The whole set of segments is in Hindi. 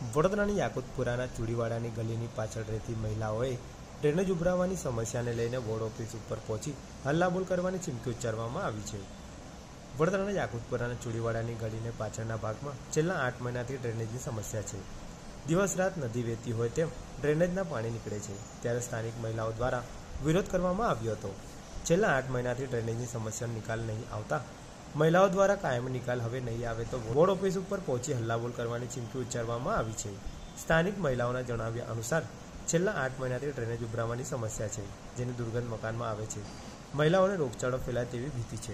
વડોદરાની યાકુતપુરાના ચૂડીવાડાની ગલીની પાછળ રહેતી મહિલાઓએ ડ્રેનેજ ઉભરાવાની સમસ્યાને લઈને વોર્ડ ઓફિસ ઉપર પહોંચી હલ્લાબોલ કરવાની ચીમકી ઉચ્ચારવામાં આવી છે। વડોદરાના યાકુતપુરાના ચૂડીવાડાની ગલીને પાછળના ભાગમાં છેલ્લા 8 મહિનાથી ડ્રેનેજની સમસ્યા છે। દિવસ રાત નદી વહેતી હોય તેમ ડ્રેનેજના પાણી નીકળે છે, ત્યારે સ્થાનિક મહિલાઓ દ્વારા વિરોધ કરવામાં આવ્યો હતો। છેલ્લા 8 મહિનાથી ડ્રેનેજની સમસ્યાનો નિકાલ નહીં આવતા महिलाओं द्वारा कायम निकाल हवे नहीं आवे तो वोर्ड ऑफिस पर पहुंची हल्लाबोल करवानी चीमकी उच्चारवामां आवी छे। स्थानिक महिलाओना जणाव्या अनुसार छेल्ला 8 महीनाथी ड्रेनेज उभरावानी समस्या छे, जेनी दुर्गंध मकानमा आवे छे। महिलाओने रोगचाळो फैलाय तेवी भीति छे।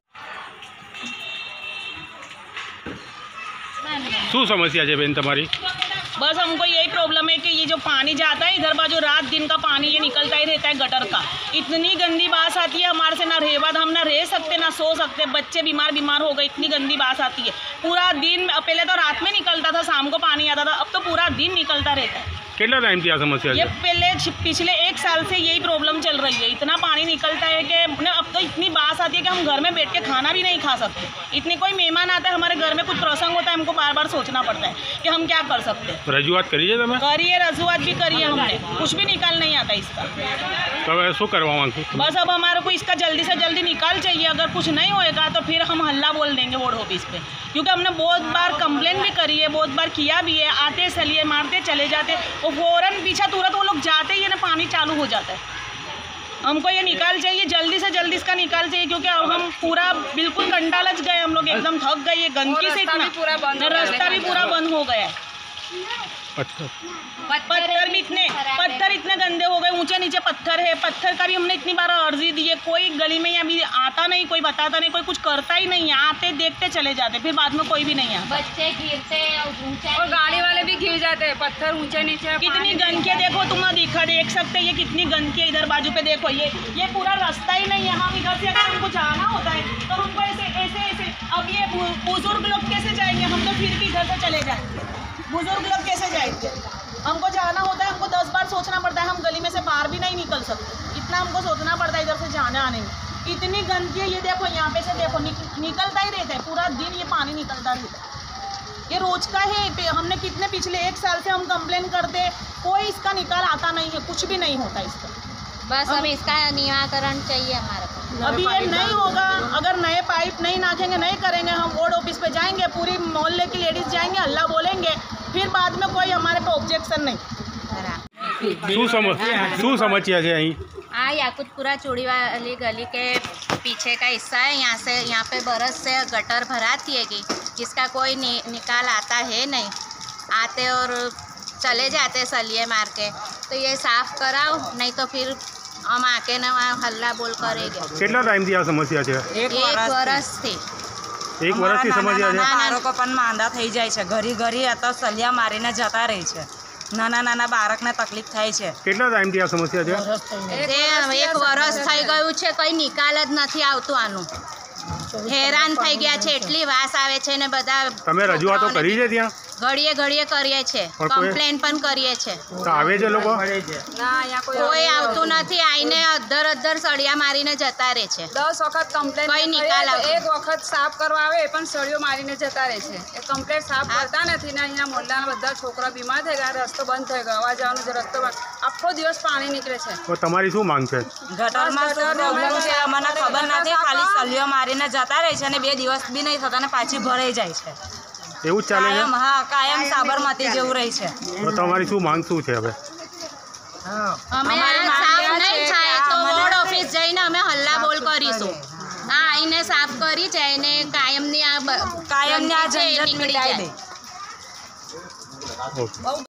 શું સમસ્યા છે બેન તમારી? बस हमको यही प्रॉब्लम है कि ये जो पानी जाता है इधर बाजू रात दिन का पानी ये निकलता ही रहता है गटर का। इतनी गंदी बास आती है, हमारे से ना रहवाद, हम ना रह सकते ना सो सकते, बच्चे बीमार हो गए, इतनी गंदी बास आती है। पूरा दिन, पहले तो रात में निकलता था, शाम को पानी आता था, अब तो पूरा दिन निकलता रहता है। कितना टाइम थी आ समस्या? ये पिछले 1 साल से यही प्रॉब्लम चल रही है। इतना पानी निकलता है कि अब तो इतनी बास आती है कि हम घर में बैठ के खाना भी नहीं खा सकते। इतनी कोई मेहमान आता है, हमारे घर में कुछ प्रसंग होता है, हमको बार बार सोचना पड़ता है कि हम क्या कर सकते हैं। रजूआत करिए तुमने? करिए, रजूआत भी करिए हमने, कुछ भी निकाल नहीं आता इसका। तो शू करवा मांगते? बस अब हमारे को इसका जल्दी से जल्दी निकाल चाहिए। अगर कुछ नहीं होएगा तो फिर हम हल्ला बोल देंगे वार्ड ऑफिस पे, क्योंकि हमने बहुत बार कंप्लेन भी करी है, बहुत बार किया भी है। आते चलिए, मारते चले जाते, और फौरन पीछा तुरंत वो लोग जाते ही ना पानी चालू हो जाता है। हमको ये निकाल चाहिए, जल्दी से जल्दी इसका निकाल चाहिए, क्योंकि अब हम पूरा बिल्कुल कंटालच गए, हम लोग एकदम थक गए। ये गंदगी से इतना रास्ता भी पूरा बंद हो गया है। अच्छा, पत्थर इतने गंदे हो गए, ऊंचे नीचे पत्थर है। पत्थर का भी हमने इतनी बार अर्जी दी है, कोई गली में अभी आता नहीं, कोई बताता नहीं, कोई कुछ करता ही नहीं है। आते देखते चले जाते, फिर बाद में कोई भी नहीं आता। बच्चे गिरते और गाड़ी वाले भी गिर जाते हैं, पत्थर ऊंचे नीचे। कितनी गंदगी देखो, तुम देख सकते हैं ये कितनी गंदगी है। इधर बाजू पे देखो, ये पूरा रास्ता ही नहीं है। हम इधर से अगर हमको जाना होता है तो हमको ऐसे ऐसे ऐसे, अब ये बुजुर्ग लोग कैसे जाएंगे? हम तो फिर भी इधर से चले जाएंगे, बुजुर्ग लोग कैसे जाएंगे? हमको जाना होता है, हमको 10 बार सोचना पड़ता है, हम गली में से बाहर भी नहीं निकल सकते। इतना हमको सोचना पड़ता है इधर से जाने आने में। इतनी गंदगी है, ये देखो यहाँ पे से देखो निकलता ही रहता है, पूरा दिन ये पानी निकलता रहता है। ये रोज का है। हमने कितने पिछले 1 साल से हम कंप्लेन करते, कोई इसका निकाल आता नहीं है, कुछ भी नहीं होता इसका। बस अब इसका निराकरण चाहिए हमारे को। अभी ये नहीं होगा, अगर नए पाइप नहीं नाखेंगे, नहीं करेंगे, हम वार्ड ऑफिस पे जाएंगे, पूरी मोहल्ले की लेडीज जाएंगे, हल्ला बोलेंगे, फिर बाद में कोई हमारे पे ऑब्जेक्शन नहीं। शू समस्या है अहीं? हाँ, याकुतपुरा चूड़ी वाली गली के पीछे का हिस्सा है। यहाँ पे बरस से गटर भराती है कि जिसका कोई निकाल आता है नहीं। आते और चले जाते सलिए मार के। तो ये साफ कराओ, नहीं तो फिर हम आके ना वहाँ हल्ला बोल करेंगे। कितना टाइम थी आ समस्या है? 1 वर्ष थी। 1 વર્ષથી સમસ્યા છે। બાળકો પણ માંદા થઈ જાય છે, ઘરી આ તો સલિયા મારીને જતા રહે છે। નાના બાળકને તકલીફ થાય છે। કેટલા ટાઈમથી આ સમસ્યા છે? 1 વર્ષ થઈ ગયું છે, કઈ નિકાલ જ નથી આવતું આનું। હેરાન થઈ ગયા છે, એટલી વાસ આવે છે ને બધા। તમે રજૂઆતો કરી છે ત્યાં? ઘડીએ કરીએ છે, કમ્પ્લેન પણ કરીએ છે। તો આવે છે લોકો? કોઈ આવતું નથી, આઈને અધર સળિયા મારીને જતા રહે છે। 10 વખત કમ્પ્લેન કઈ નિકાલ આવતો? 1 વખત સાફ કરવા આવે એ પણ સળિયો મારીને જતા રહે છે। એ કમ્પ્લેન સાફ કરતા નથી ને। અહીંયા મોહલ્લાના બધા છોકરા બીમાર થઈ ગયા, રસ્તો બંધ થઈ ગયો, આવવા જવાનો રસ્તો બંધ, આખો દિવસ પાણી નીકળે છે। તો તમારી શું માંગ છે? ગટરમાં શું પ્રોબ્લેમ છે અમને ખબર નથી, ખાલી સલિયો મારીને જતા રહે છે અને 2 દિવસ બી નહીં થતા ને પાછી ભરાઈ જાય છે। એવું જ ચાલે છે? હા, કાયમ સાબરમતી જેવું રહી છે। તો તમારી શું માંગ શું છે હવે? અમે સાફ નહીં થાય તો વોર્ડ ઓફિસ જઈને અમે હલ્લા બોલ કરીશું। હા, આઈને સાફ કરી જાય ને કાયમની આ ઝંઝટ નીકળી મિટાઈ જાય। દે।